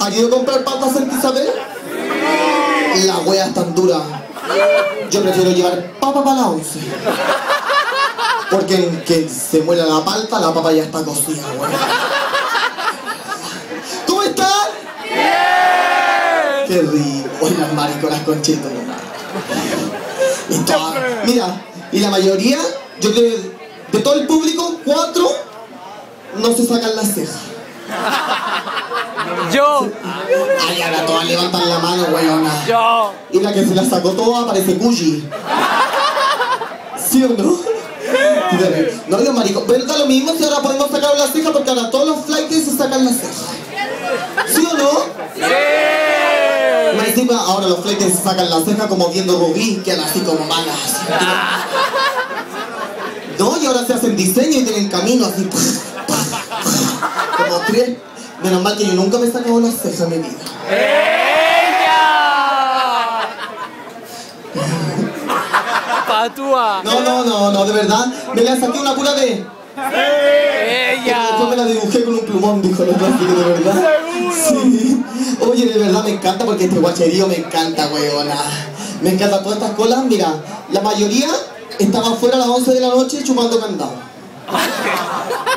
ido a comprar papas Santa Isabel? La wea es tan dura. Yo prefiero llevar papa para la 11. Porque en que se muela la palta, la papa ya está cocida, wea. ¿Cómo están? ¡Bien! Qué rico. Oye, las mariconas conchitos. Mira, y la mayoría, yo creo, de todo el público, 4 no se sacan las cejas. Yo. Ay, ahora todas levantan la mano, weona. Yo. Y la que se la sacó toda parece Gucci. ¿Sí o no? No, los maricos, pero da lo mismo si ahora podemos sacar las cejas porque ahora todos los flights se sacan las cejas. ¿Sí o no? Sí. Más encima, ahora los flights se sacan las cejas como viendo Rubí, quedan así como malas. No, y ahora se hacen diseño y tienen camino así. Como 3. Menos mal que yo nunca me he sacado las cejas en mi vida. ¡Ella! Patúa. No, de verdad. Me la saqué una pura vez. ¡Ella! Después me la dibujé con un plumón, dijo la plástica, de verdad. ¿Seguro? Sí. Oye, de verdad me encanta porque este guacherío me encanta, weona. Me encantan todas estas colas. Mira, la mayoría estaba afuera a las 11 de la noche chupando candado.